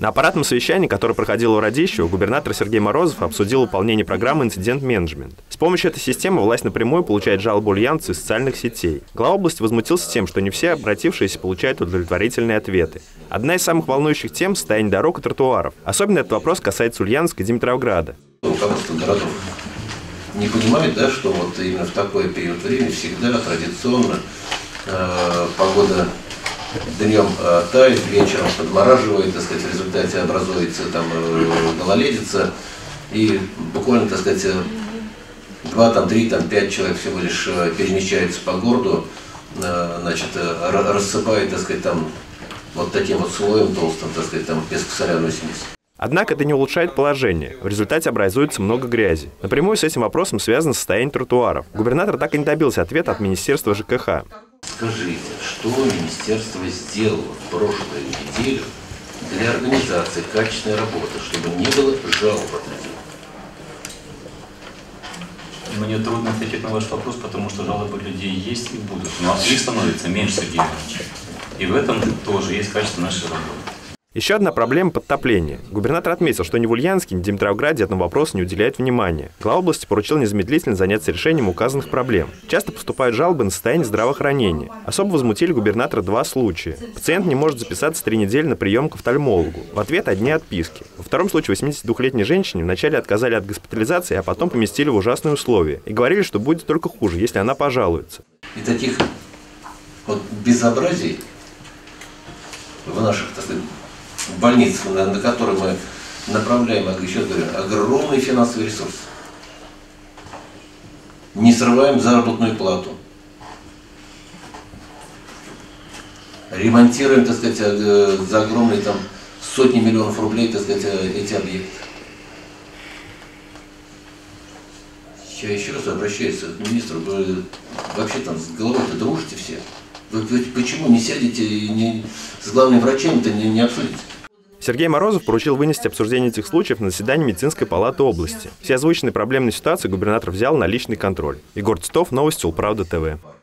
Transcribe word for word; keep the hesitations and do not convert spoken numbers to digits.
На аппаратном совещании, которое проходило в Радищево, губернатор Сергей Морозов обсудил выполнение программы «Инцидент-менеджмент». С помощью этой системы власть напрямую получает жалобы ульяновцев из социальных сетей. Глава области возмутился тем, что не все обратившиеся получают удовлетворительные ответы. Одна из самых волнующих тем – состояние дорог и тротуаров. Особенно этот вопрос касается Ульяновска и Димитровграда. Руководство городов не понимает, да, что вот именно в такой период времени всегда традиционно э, погода днем э, тает, вечером подмораживает, так сказать, в результате образуется там э, гололедица, и буквально, так сказать, два, там, три, там, пять человек всего лишь э, перемещаются по городу, э, значит, э, рассыпает, так сказать, там вот таким вот слоем толстым, так сказать, там песко-соляную смесь. Однако это не улучшает положение. В результате образуется много грязи. Напрямую с этим вопросом связано состояние тротуаров. Губернатор так и не добился ответа от Министерства ЖКХ. Скажите, что министерство сделало в прошлую неделю для организации качественной работы, чтобы не было жалоб от людей? Мне трудно ответить на ваш вопрос, потому что жалобы людей есть и будут. Но их становится меньше, Сергей Иванович. И в этом тоже есть качество нашей работы. Еще одна проблема – подтопление. Губернатор отметил, что ни в Ульяновске, ни в Димитровграде этому вопросу не уделяют внимания. Глава области поручил незамедлительно заняться решением указанных проблем. Часто поступают жалобы на состояние здравоохранения. Особо возмутили губернатора два случая. Пациент не может записаться три недели на прием к офтальмологу. В ответ одни отписки. Во втором случае восьмидесятидвухлетней женщине вначале отказали от госпитализации, а потом поместили в ужасные условия. И говорили, что будет только хуже, если она пожалуется. И таких вот безобразий в наших, так сказать, больниц, на, на которые мы направляем, еще говорю, огромный финансовый ресурс. Не срываем заработную плату. Ремонтируем, так сказать, за огромные там сотни миллионов рублей, так сказать, эти объекты. Я еще раз обращаюсь к министру, вы вообще там с головой-то дружите все. Вы, вы почему не сядете и не, с главными врачами-то не, не обсудите? Сергей Морозов поручил вынести обсуждение этих случаев на заседании медицинской палаты области. Все озвученные проблемные ситуации губернатор взял на личный контроль. Егор Титов, новости Улправда ТВ.